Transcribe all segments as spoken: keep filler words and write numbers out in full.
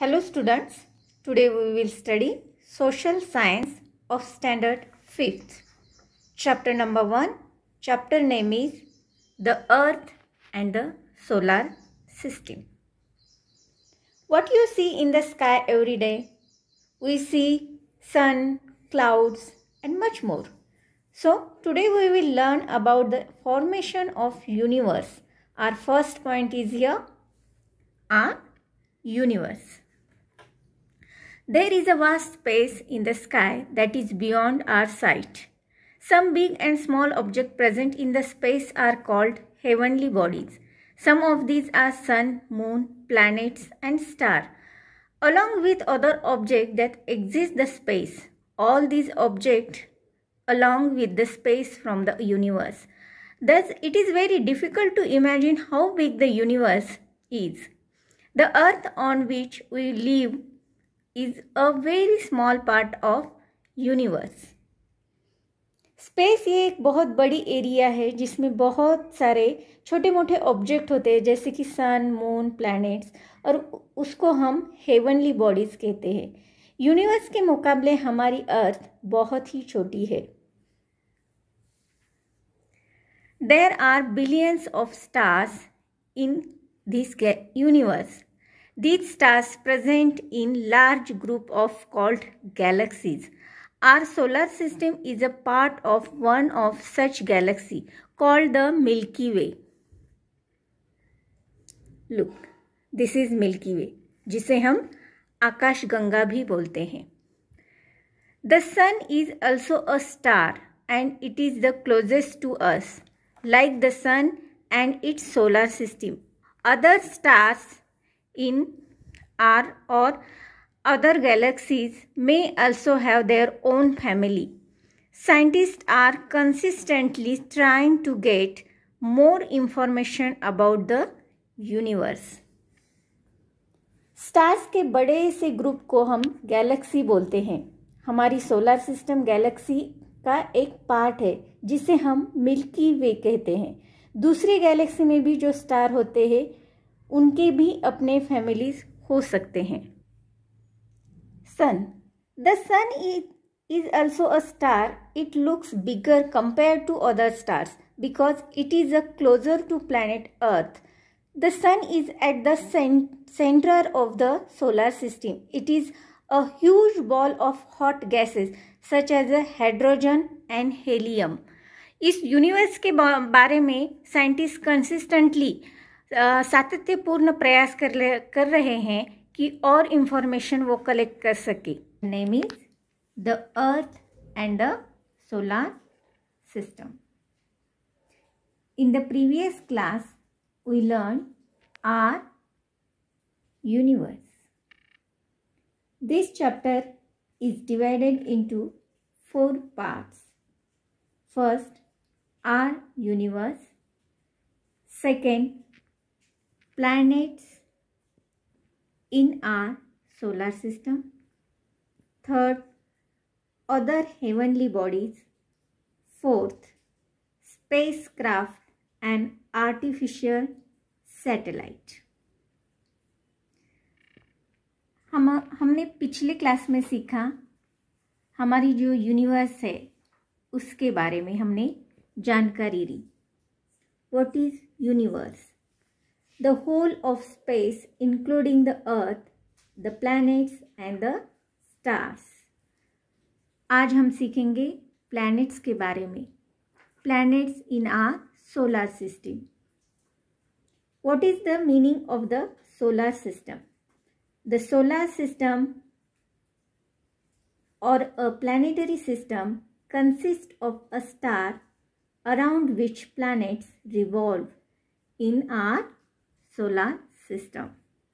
Hello students, today we will study Social Science of Standard fifth. Chapter number one, chapter name is The Earth and the Solar System. What you see in the sky every day? We see sun, clouds and much more. So today we will learn about the formation of universe. Our first point is here, our universe. There is a vast space in the sky that is beyond our sight. Some big and small objects present in the space are called heavenly bodies. Some of these are sun, moon, planets and stars, along with other objects that exist in the space. All these objects along with the space from the universe. Thus, it is very difficult to imagine how big the universe is. The earth on which we live is a very small part of universe. Space ये एक बहुत बड़ी area है जिसमें बहुत सारे छोटे मोटे ऑब्जेक्ट होते हैं जैसे कि सन, मून, प्लैनेट्स, और उसको हम हेवनली बॉडीज कहते हैं. यूनिवर्स के मुकाबले हमारी अर्थ बहुत ही छोटी है. There are billions of stars in this universe. These stars present in large group of called galaxies. Our solar system is a part of one of such galaxy called the Milky Way. Look, this is Milky Way, जिसे हम आकाश गंगा भी बोलते हैं. The sun is also a star and it is the closest to us, like the sun and its solar system. Other stars in our or other galaxies may also have their own family. Scientists are consistently trying to get more information about the universe. Stars के बड़े से group को हम Galaxy बोलते हैं. हमारी solar system Galaxy का एक पार्ट है जिसे हम मिल्की वे कहते हैं. दूसरी गैलेक्सी में भी जो स्टार होते हैं उनके भी अपने फैमिलीज हो सकते हैं. Sun. The sun is also a star. It looks bigger compared to other stars because it is a closer to planet Earth. The sun is at the center of the solar system. It is a huge ball of hot gases such as hydrogen and helium. इस universe के बारे में scientist consistently सातत्यपूर्ण प्रयास कर ले कर रहे हैं कि और इंफॉर्मेशन वो कलेक्ट कर सके. Name is the earth and the solar system. In the previous class we learn our universe. This chapter is divided into four parts. First, our universe. Second, planets in our solar system. Third, other heavenly bodies. Fourth, spacecraft and artificial satellite. हम हमने पिछले class में सीखा हमारी जो universe है उसके बारे में हमने जानकारी ली. What is universe? The whole of space including the earth, the planets and the stars. आज हम सीखेंगे planets के बारे में. Planets in our solar system. What is the meaning of the solar system? The solar system or a planetary system consists of a star around which planets revolve in our solar system.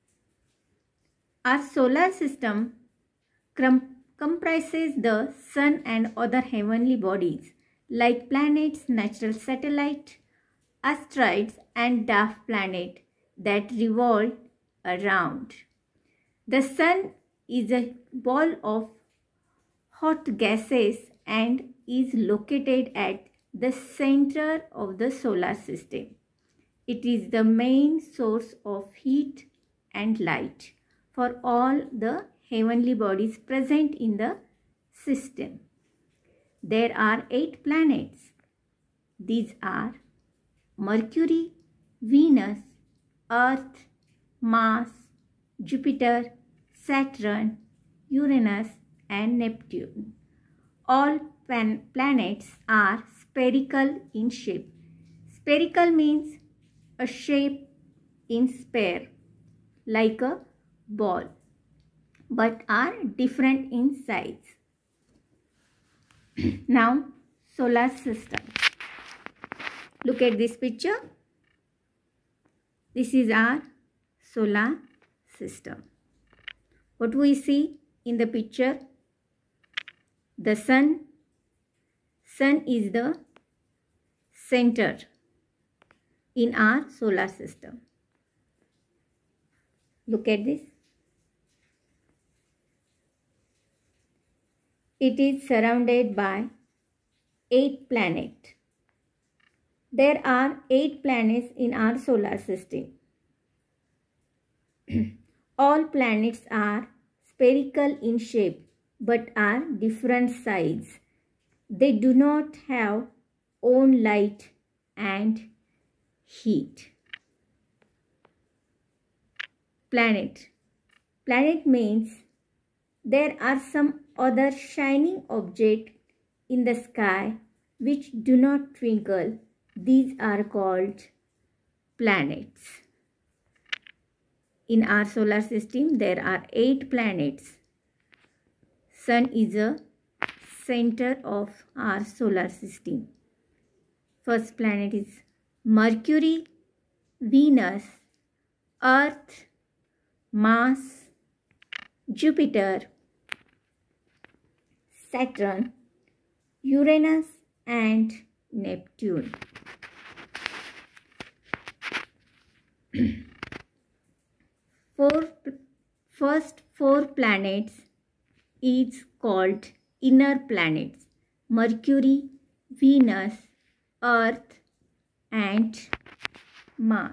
Our solar system comprises the sun and other heavenly bodies like planets, natural satellites, asteroids and dwarf planets that revolve around. The sun is a ball of hot gases and is located at the center of the solar system. It is the main source of heat and light for all the heavenly bodies present in the system. There are eight planets. These are Mercury, Venus, Earth, Mars, Jupiter, Saturn, Uranus, and Neptune. All pan planets are spherical in shape. Spherical means a shape in sphere, like a ball, but are different in size. Now, solar system. Look at this picture. This is our solar system. What we see in the picture? The sun. Sun is the center in our solar system. Look at this. It is surrounded by eight planets. There are eight planets in our solar system. All planets are spherical in shape but are different size. They do not have own light and heat. Planet. Planet means there are some other shining object in the sky which do not twinkle. These are called planets. In our solar system, there are eight planets. Sun is a center of our solar system. First planet is Mercury, Venus, Earth, Mars, Jupiter, Saturn, Uranus, and Neptune. Four, first four planets is called inner planets: Mercury, Venus, Earth, and Mars.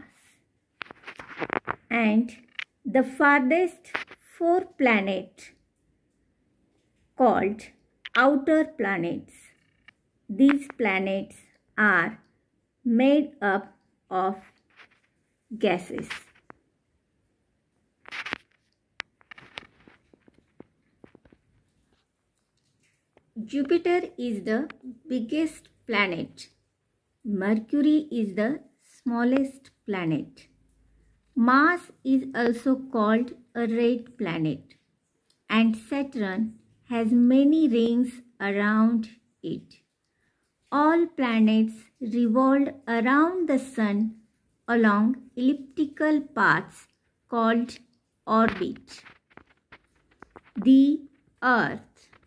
And the farthest four planets called outer planets. These planets are made up of gases. Jupiter is the biggest planet. Mercury is the smallest planet. Mars is also called a red planet, and Saturn has many rings around it. All planets revolve around the Sun along elliptical paths called orbit. The Earth.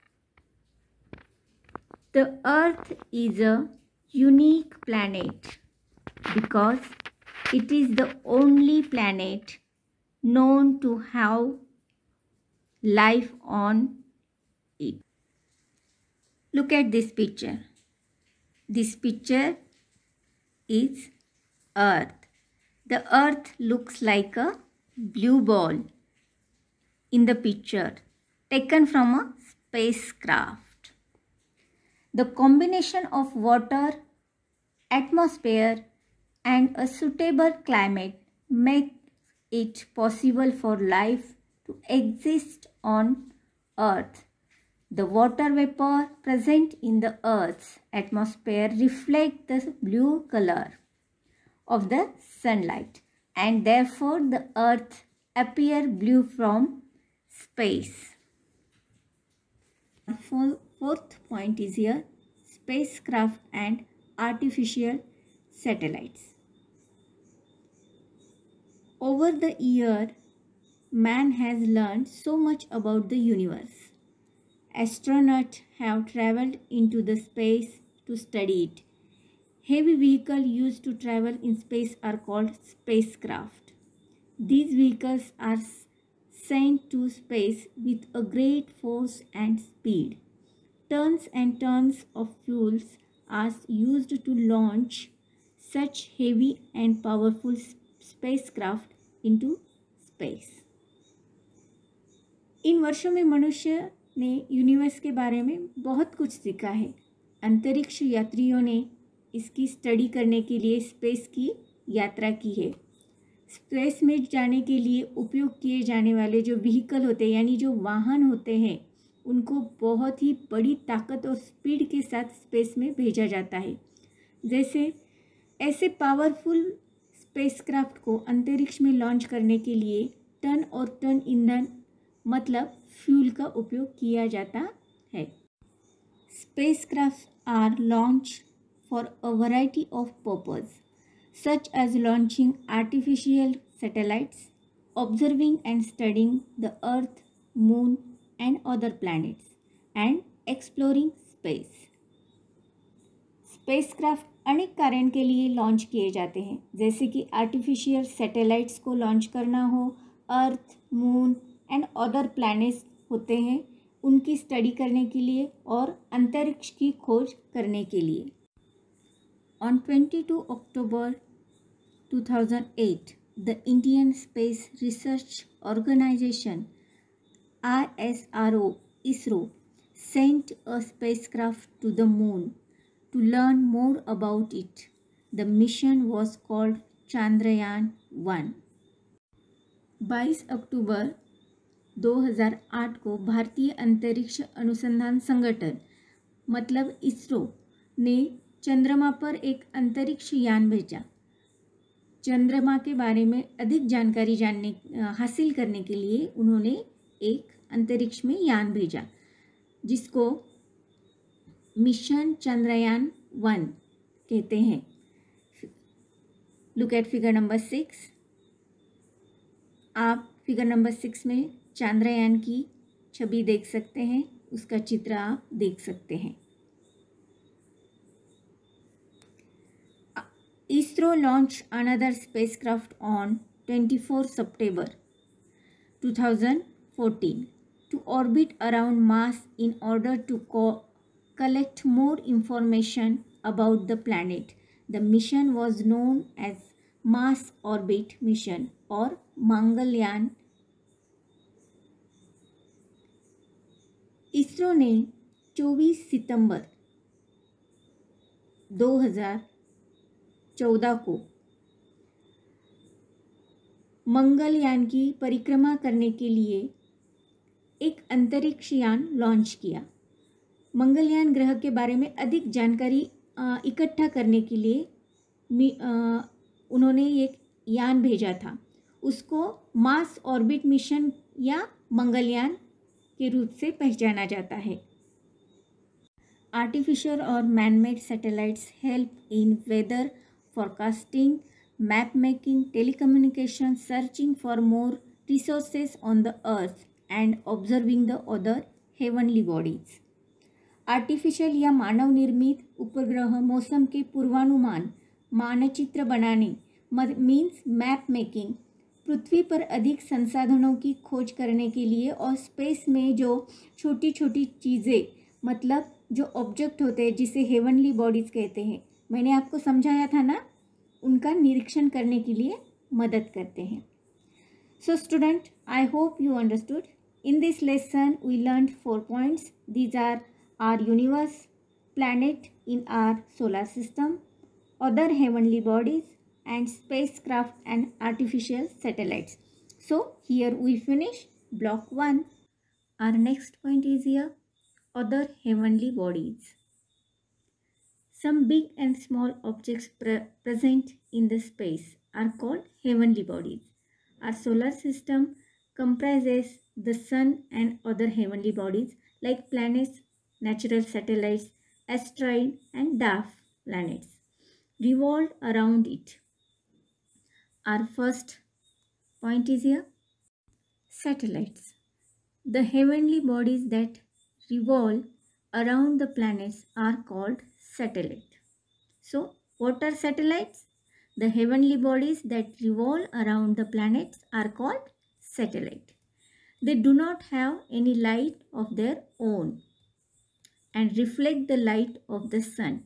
The Earth is a unique planet because it is the only planet known to have life on it. Look at this picture. This picture is Earth. The Earth looks like a blue ball in the picture taken from a spacecraft. The combination of water, atmosphere, and a suitable climate makes it possible for life to exist on Earth. The water vapor present in the Earth's atmosphere reflects the blue color of the sunlight, and therefore the Earth appears blue from space. Fourth point is here: spacecraft and artificial satellites. Over the year, man has learned so much about the universe. Astronauts have traveled into the space to study it. Heavy vehicles used to travel in space are called spacecraft. These vehicles are sent to space with a great force and speed. Tons and tons of fuels are used to launch such heavy and powerful spacecraft into space. इन वर्षों में मनुष्य ने universe के बारे में बहुत कुछ सीखा है। अंतरिक्ष यात्रियों ने इसकी स्टडी करने के लिए स्पेस की यात्रा की है। स्पेस में जाने के लिए उपयोग किए जाने वाले जो व्हीकल होते हैं यानी जो वाहन होते हैं उनको बहुत ही बड़ी ताकत और स्पीड के साथ स्पेस में भेजा जाता है। जैसे ऐसे पावरफुल स्पेसक्राफ्ट को अंतरिक्ष में लॉन्च करने के लिए टन और टन ईंधन मतलब फ्यूल का उपयोग किया जाता है। Spacecraft are launch for a variety of purpose such as launching artificial satellites, observing and studying the Earth, Moon and other planets, and exploring space. Spacecraft अनेक कारण के लिए लॉन्च किए जाते हैं, जैसे कि आर्टिफिशियल सैटेलाइट्स को लॉन्च करना हो, earth, moon and other planets होते हैं उनकी स्टडी करने के लिए और अंतरिक्ष की खोज करने के लिए। On twenty-second of October two thousand eight, the Indian Space Research Organization I S R O ISRO sent a spacecraft to the moon to learn more about it. The mission was called Chandrayaan one. बाईस अक्टूबर दो हज़ार आठ को भारतीय अंतरिक्ष अनुसंधान संगठन मतलब इसरो ने चंद्रमा पर एक अंतरिक्ष यान भेजा। चंद्रमा के बारे में अधिक जानकारी जानने हासिल करने के लिए उन्होंने एक अंतरिक्ष में यान भेजा जिसको मिशन चंद्रयान वन कहते हैं। Look at figure number six. आप फिगर नंबर सिक्स में चंद्रयान की छवि देख सकते हैं, उसका चित्र आप देख सकते हैं। ISRO launched another spacecraft on twenty-fourth September two thousand fourteen to orbit around Mars in order to co- collect more information about the planet. The mission was known as Mars Orbit Mission or Mangalyaan. ISRO ने चौबीस सितंबर दो हज़ार चौदह को मंगलयान की परिक्रमा करने के लिए एक अंतरिक्ष यान लॉन्च किया। मंगलयान ग्रह के बारे में अधिक जानकारी इकट्ठा करने के लिए आ, उन्होंने एक यान भेजा था। उसको मार्स ऑर्बिट मिशन या मंगलयान के रूप से पहचाना जाता है। आर्टिफिशियल और man-made satellites help in weather forecasting, map making, telecommunication, searching for more resources on the earth and observing the other heavenly bodies. Artificial या मानव निर्मित उपग्रह मौसम के पूर्वानुमान, मानचित्र बनाने मीन्स मैप मेकिंग, पृथ्वी पर अधिक संसाधनों की खोज करने के लिए और स्पेस में जो छोटी छोटी चीज़ें मतलब जो ऑब्जेक्ट होते हैं जिसे हेवनली बॉडीज़ कहते हैं, मैंने आपको समझाया था ना, उनका निरीक्षण करने के लिए मदद करते हैं। So student, I hope you understood. In this lesson we learn four points. These are our universe, planet in our solar system, other heavenly bodies and spacecraft and artificial satellites. So here we finish block one. Our next point is here other heavenly bodies. Some big and small objects pre present in the space are called heavenly bodies. Our solar system comprises the sun and other heavenly bodies like planets, natural satellites, asteroids and dwarf planets revolve around it. Our first point is here satellites. The heavenly bodies that revolve around the planets are called satellite. So, what are satellites? The heavenly bodies that revolve around the planets are called satellite. They do not have any light of their own and reflect the light of the sun.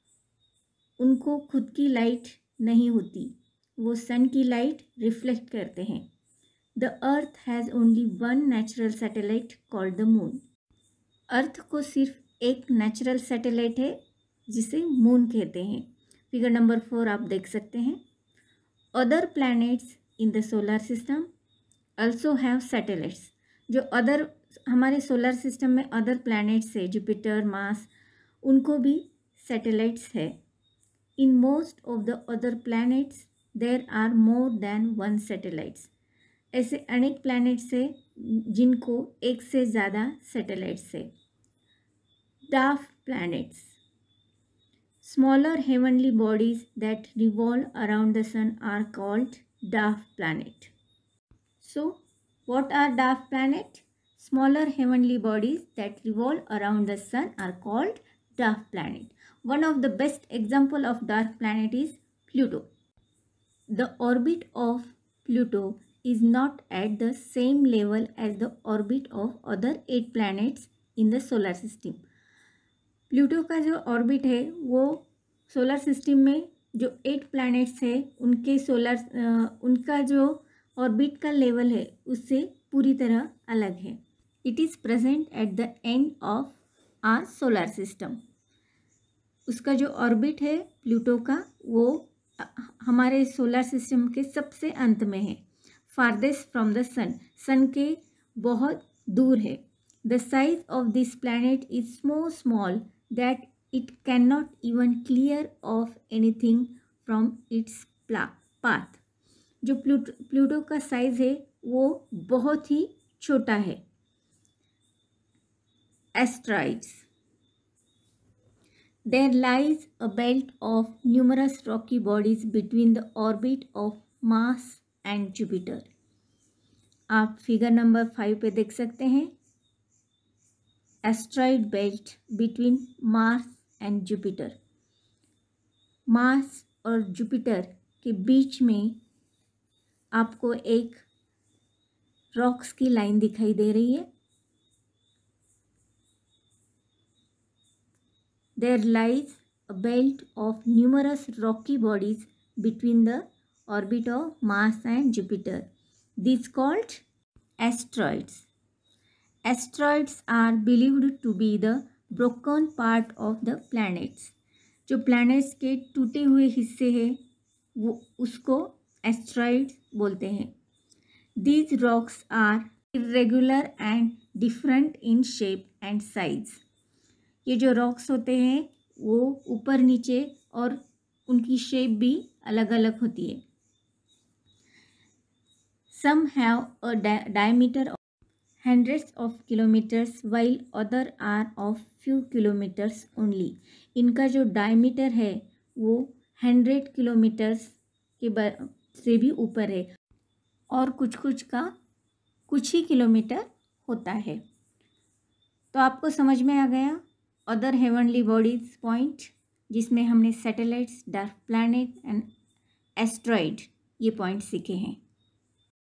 उनको खुद की light नहीं होती, वो सन की light reflect करते हैं। The earth has only one natural satellite called the moon. Earth को सिर्फ एक नेचुरल सैटेलाइट है जिसे मून कहते हैं। फिगर नंबर फोर आप देख सकते हैं। Other planets in the solar system also have satellites. जो अदर हमारे सोलर सिस्टम में अदर प्लैनेट्स है, जुपिटर, मार्स, उनको भी सैटेलाइट्स है। In most of the other planets there are more than one satellites. ऐसे अनेक प्लैनेट्स है जिनको एक से ज़्यादा सैटेलाइट्स है। Dark planets, smaller heavenly bodies that revolve around the sun are called dwarf planet. So, what are dwarf planet? Smaller heavenly bodies that revolve around the sun are called dwarf planet. One of the best example of dwarf planet is Pluto. The orbit of Pluto is not at the same level as the orbit of other eight planets in the solar system. Pluto का जो orbit है वो solar system में जो eight planets है उनके solar उनका जो ऑर्बिट का लेवल है उससे पूरी तरह अलग है। It is present at the end of our solar system. उसका जो ऑर्बिट है प्लूटो का वो हमारे सोलर सिस्टम के सबसे अंत में है, farthest from the sun, sun के बहुत दूर है। The size of this planet is so small that it cannot even clear off anything from its path. जो प्लूटो प्लूटो का साइज है वो बहुत ही छोटा है। Asteroids, there lies a belt of numerous rocky bodies between the orbit of Mars and Jupiter. आप figure number five पे देख सकते हैं। Asteroid belt between Mars and Jupiter. Mars और जुपिटर के बीच में आपको एक रॉक्स की लाइन दिखाई दे रही है। There lies a belt of numerous rocky bodies between the orbit of Mars and Jupiter, this called asteroids. Asteroids are believed to be the broken part of the planets. जो planets के टूटे हुए हिस्से हैं वो उसको asteroids बोलते हैं। These rocks are irregular and different in shape and size. ये जो rocks होते हैं वो ऊपर नीचे और उनकी shape भी अलग अलग होती है। Some have a di- diameter of hundreds of kilometers while other are of few kilometers only. इनका जो डायमीटर है वो हंड्रेड किलोमीटर्स के से भी ऊपर है और कुछ कुछ का कुछ ही किलोमीटर होता है। तो आपको समझ में आ गया अदर हेवनली बॉडीज पॉइंट, जिसमें हमने satellites, dark planet and asteroid ये पॉइंट सीखे हैं।